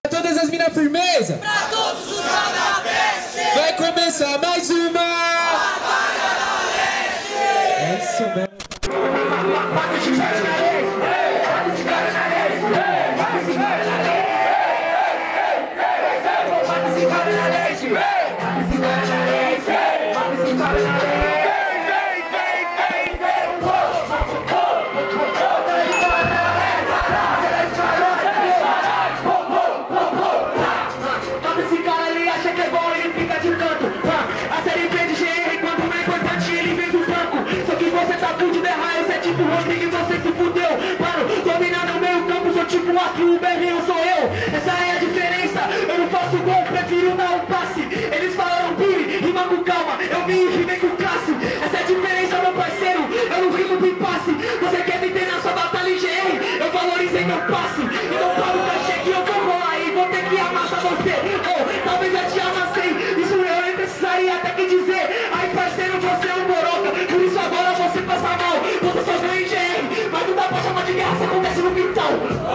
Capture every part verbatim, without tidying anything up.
Todas as minas firmeza. Pra todos os canabestes. Vai começar mais uma Batalha da Leste. É isso mesmo. Bate esse cara na leste. Bate esse cara na leste. Bate esse cara na leste. Bate esse cara na leste. Bate esse cara na leste. Bate esse cara na leste. Rodrigo, você se fudeu, mano, dominando o meio campo, sou tipo Arthur, o berrinho sou eu, essa é a diferença, eu não faço gol, prefiro dar um passe, eles falaram Billy, rima com calma, eu vim e rimei com classe, essa é a diferença, meu parceiro, eu não rimo com impasse, você quer me ter na sua batalha em G R, eu valorizei meu passe, e não pago o cachê que eu vou rolar aí, vou ter que amassar você, ou oh, talvez já te amassei, isso eu nem precisaria até que dizer, aí parceiro, você é um boroca, por isso agora você passa mal, você só ganha em G R, mas não dá pra chamar de guerra, isso acontece no quintal.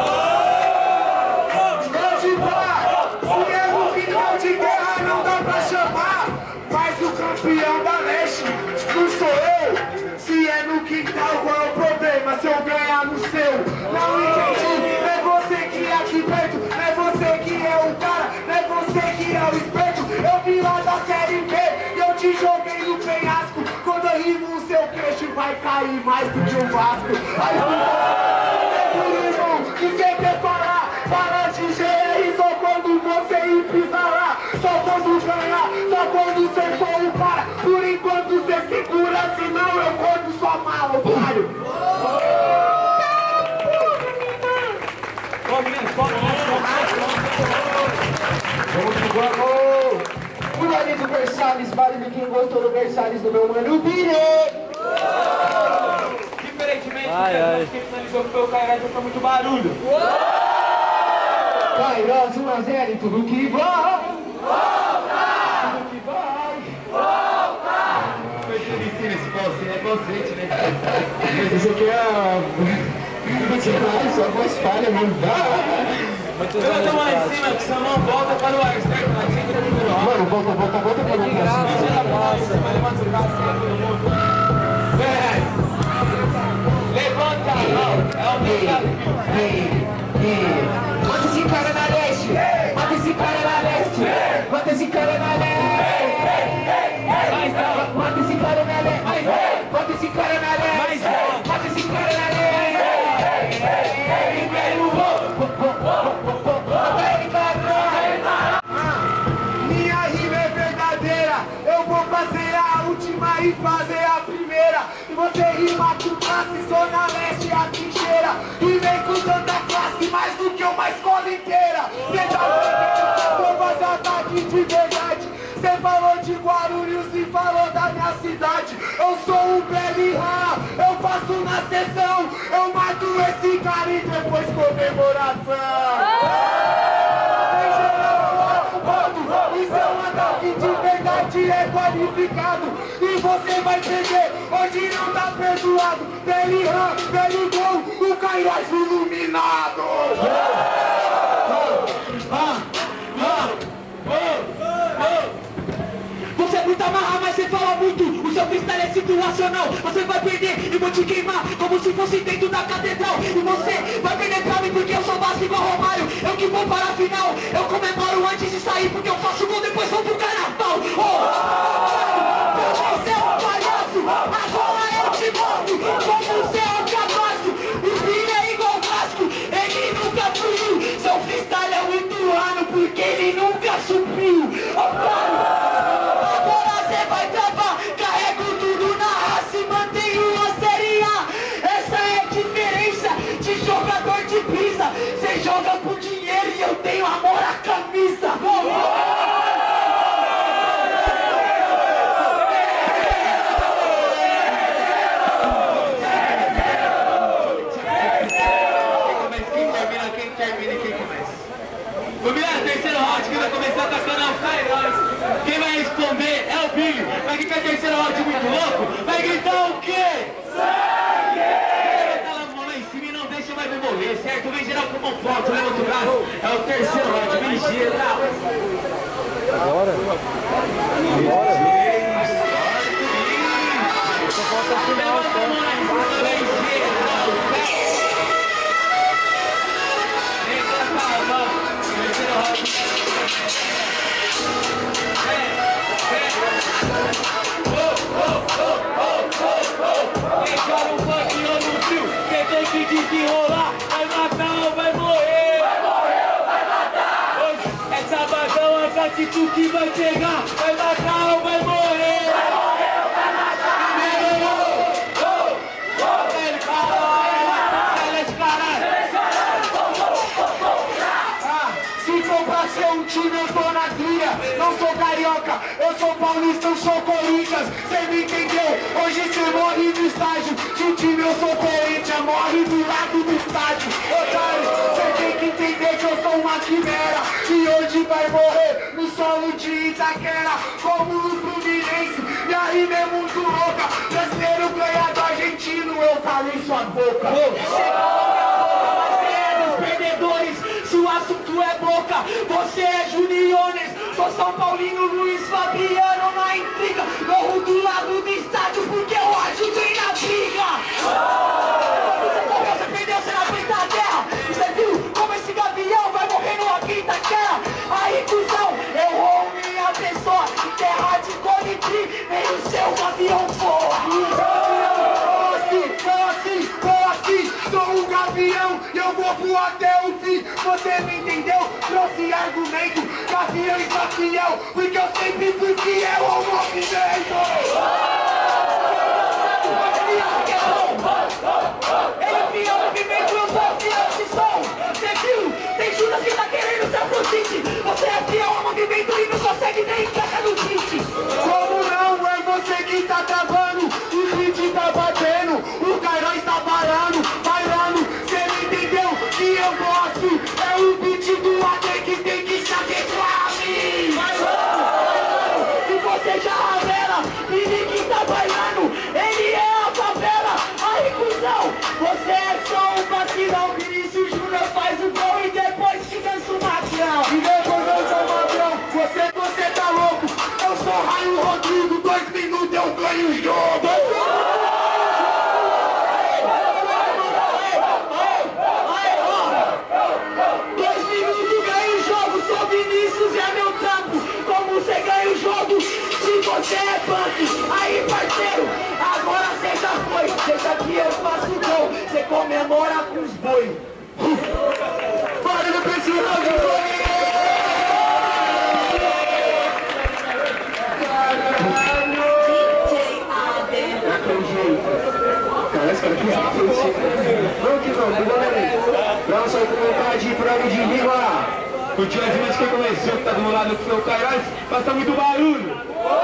Se é no quintal de guerra, não dá pra chamar, mas o campeão da leste não sou eu. Se é no quintal, qual é o problema se eu ganhar no seu? Não entendi, não é você que é aqui perto, não é você que é o cara, não é você que é o esperto. Eu vim lá da série B e eu te joguei no penhasco. Quando eu rimo o seu queixo vai cair mais do que o Vasco. Aí eu irmão, que você quer falar? Fala de G R só quando você ir pisar lá, só quando ganhar, só quando você for o cara. Por enquanto você segura, senão eu corto sua mala, otário. Fulanito Versalhes, barulho quem gostou do Versalhes do meu mano Billy. Diferentemente, quem finalizou que foi o Kairos, já foi muito barulho. Kairos um a zero e tudo que vai. Tudo que vai. Foi difícil esse falsinho, é consciente, né? Mas isso aqui é... Demais, sua voz falha, não dá. Levanta a mão em cima, que sua mão volta para o ar, certo? Mano, volta, volta, volta para o ar. Levanta o braço para todo mundo. Levanta a mão, é o desafio. Mata esse cara na leste, mata esse cara na leste, mata esse cara na leste. Mata esse cara na leste, mata esse cara na leste, mata esse cara na leste. Minha rima é verdadeira, eu vou fazer a última e fazer a primeira. E você rima com classe, zona leste, a trincheira. E vem com tanta classe, mais do que uma escola inteira. Cê tá vendo, vou fazer ataque de verdade. Cê falou de Guarulhos e falou da minha cidade. Eu sou o Belirra, eu faço na sessão. Eu mato esse cara e depois comemoração. E seu ataque de verdade é qualificado. E você vai perder, onde não tá perdoado. Belirra, Beligol, o Kairos iluminado. Você é muito amarra, mas você fala muito. O seu freestyle é situacional. Você vai perder e vou te queimar como se fosse dentro da catedral. E você vai perder pra mim porque eu sou básico igual Romário. Eu que vou para a final, eu comemoro antes de sair porque eu faço gol, depois vou pro carnaval. Oh, você é um palhaço, agora eu te mostro como você é um cabaço. O filho é igual Vasco, ele nunca fluiu. Seu freestyle é muito raro porque ele nunca subiu. Otário. Você joga por dinheiro e eu tenho amor à camisa. Quem termina, quem termina e quem começa? Combinado? Terceiro round que vai começar atacando o Kairos. Quem vai responder é o Billy. Mas quem quer terceiro round muito louco vai gritar o quê? Sangue! Certo? Vem geral com mão forte, levanta o braço. É o terceiro round. Desenrolar, vai matar ou vai morrer. Vai morrer ou vai matar. Hoje é sabadão, a atitude que vai pegar. Vai matar ou vai morrer. Vai morrer ou vai matar. Primeiro, oh, oh, oh. Ele fala, ele é caralho. Ah, se for pra ser um time, eu tô na cria. Não sou carioca, eu sou paulista, eu sou Corinthians. Cê me entendeu? Hoje cê morre no estádio. De time eu sou Corinthians, morre do lado do estádio. Otário, cê tem que entender que eu sou uma quimera. E hoje vai morrer no solo de Itaquera. Como no Fluminense, e aí é muito louca. Brasileiro ganha do argentino, eu calei sua boca. Se o assunto é boca, você é Juniones. Sou São Paulino, Luiz Fabiano na intriga. Morro do lado do estádio porque eu ajudei na briga. Você correu, você perdeu, você não aguenta a terra. Você viu como esse gavião vai morrendo aqui em Itaquera? Aí, cuzão, eu roubo minha pessoa. Terra de colibri, nem o seu gavião voa. Vou assim, vou assim, vou assim. Sou um gavião e eu vou voar até o fim. Você me entendeu? Trouxe argumento, gavião e gavião, porque eu sempre fui fiel ao movimento. Ele criou o movimento, eu sou fiel a esse som. Você viu? Tem Judas que tá querendo ser Afrodite. Você é fiel ao movimento e não consegue nem encaixar no beat. Como não? É você que tá travando, o beat tá batendo, o Cairó está bailando, bailando. Cê me entendeu? Que eu gosto, é o beat do A D que tem que se adequar a mim. E você já revela, e ninguém tá bailando. Ele é a favela, aí cuzão. Você é só um vacilão. Vinícius Júnior faz o gol e depois que dança o magrão. E depois eu sou magrão, você, você tá louco. Eu sou Raio Rodrigo, dois minutos eu ganho o jogo. Dois minutos ganha o jogo, sou Vinícius e é meu trampo. Como você ganha o jogo se você é punk? Aí parceiro, agora você já foi. Deixa que eu faço o gol, você comemora com os boi. Barulho pra esse jogo. Vamos que vamos, galera. Próxima vontade, prova de língua. Curtiu as imagens que começou, que tá do meu lado que foi o Cairós, mas tá muito barulho.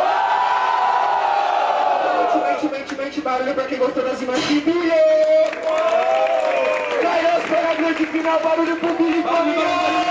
Mente, mente, mente, barulho pra quem gostou das imagens de Billy. Cairós para a grande final, barulho pro Billy.